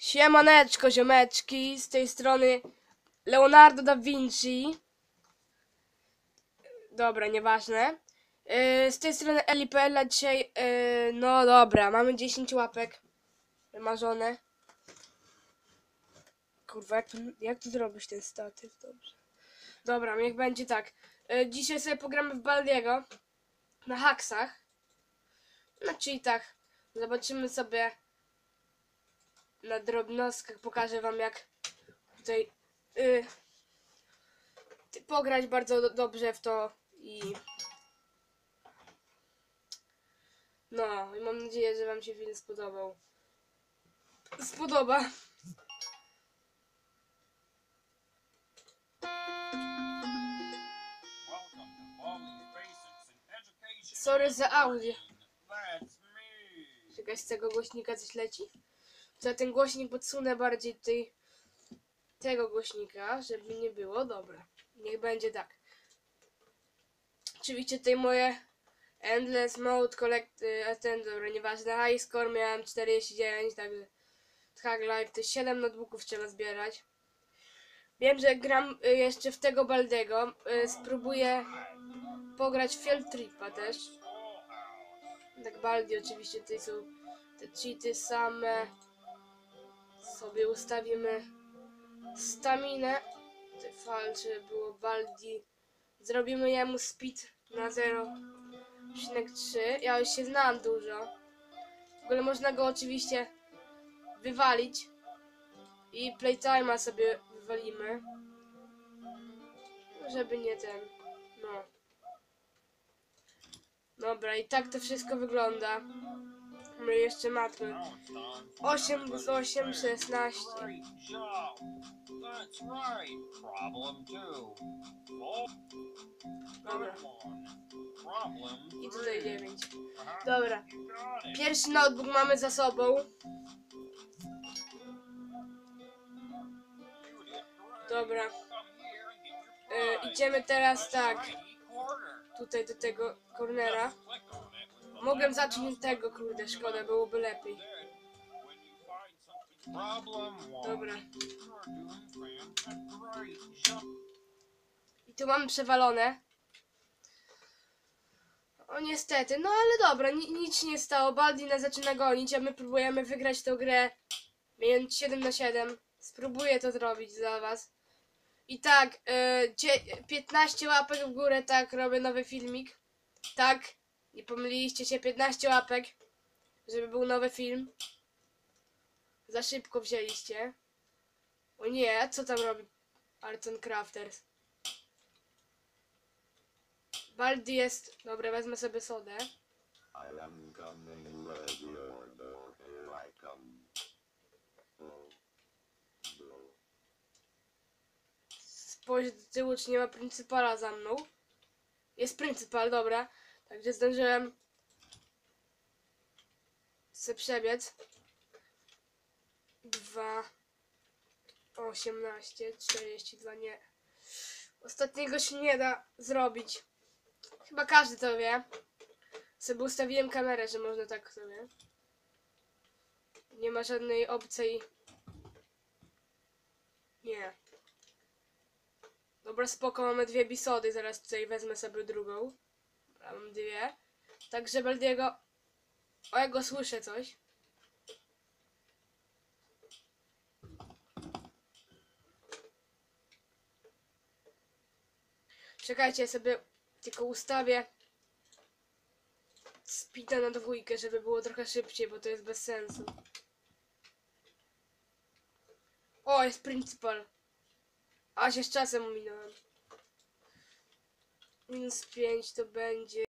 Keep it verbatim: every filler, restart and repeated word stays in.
Siemaneczko, ziomeczki, z tej strony Leonardo da Vinci. Dobra, nieważne. Yy, z tej strony Eli kropka p l, a dzisiaj, yy, no dobra, mamy dziesięć łapek wymarzone. Kurwa, jak to, jak to zrobić ten statyw? Dobrze. Dobra, niech będzie tak. Yy, dzisiaj sobie pogramy w Baldiego na haksach. Na cheatach. Zobaczymy sobie na drobnostkach, pokażę wam jak tutaj yy, pograć bardzo do dobrze w to i no i mam nadzieję, że wam się film spodobał. Spodoba. Sorry za audio. Czekaj, z tego głośnika coś leci? Za ten głośnik podsunę bardziej tej tego głośnika, żeby nie było. Dobra, niech będzie tak. Oczywiście tutaj moje Endless Mode Collect, a ten dobra, nieważne, high score miałem czterdzieści dziewięć, także Hack Life to siedem notebooków trzeba zbierać. Wiem, że gram jeszcze w tego Baldiego, spróbuję pograć w Field Tripa też. Tak, Baldi oczywiście, tutaj są te cheaty same. Sobie ustawimy staminę. Tutaj falczy było Baldi. Zrobimy jemu speed na zero przecinek trzy. Ja już się znam dużo. W ogóle można go oczywiście wywalić. I playtime'a sobie wywalimy. Żeby nie ten. No. Dobra, i tak to wszystko wygląda. My jeszcze matmy. osiem plus osiem, szesnaście. Dobra. I tutaj dziewięć. Dobra. Pierwszy notebook mamy za sobą. Dobra. E, idziemy teraz tak. Tutaj do tego cornera. Mogłem zacząć tego, kurde, szkoda, byłoby lepiej. Dobra. I tu mamy przewalone. O niestety, no ale dobra, ni nic się nie stało. Baldi nas zaczyna gonić, a my próbujemy wygrać tę grę. Mając siedem na siedem. Spróbuję to zrobić dla was. I tak, yy, piętnaście łapek w górę, tak, robię nowy filmik. Tak, nie pomyliliście się, piętnaście łapek, żeby był nowy film. Za szybko wzięliście. O nie, co tam robi Arts and Crafters? Baldi jest... Dobra, wezmę sobie sodę. Spojrzeć do tyłu, czy nie ma pryncypala za mną. Jest pryncypal, dobra. Także zdążyłem se przebiec. dwa, osiemnaście, czterdzieści dwa, nie. Ostatniego się nie da zrobić. Chyba każdy to wie. Sobie ustawiłem kamerę, że można tak sobie. Nie ma żadnej opcji. Nie. Dobra, spoko, mamy dwie bisody, zaraz tutaj wezmę sobie drugą. Dobra, mam dwie. Także Baldiego... O, ja go słyszę coś. Czekajcie, ja sobie tylko ustawię speeda na dwójkę, żeby było trochę szybciej, bo to jest bez sensu. O, jest Principal. A się z czasem minąłem. Minus pięć to będzie...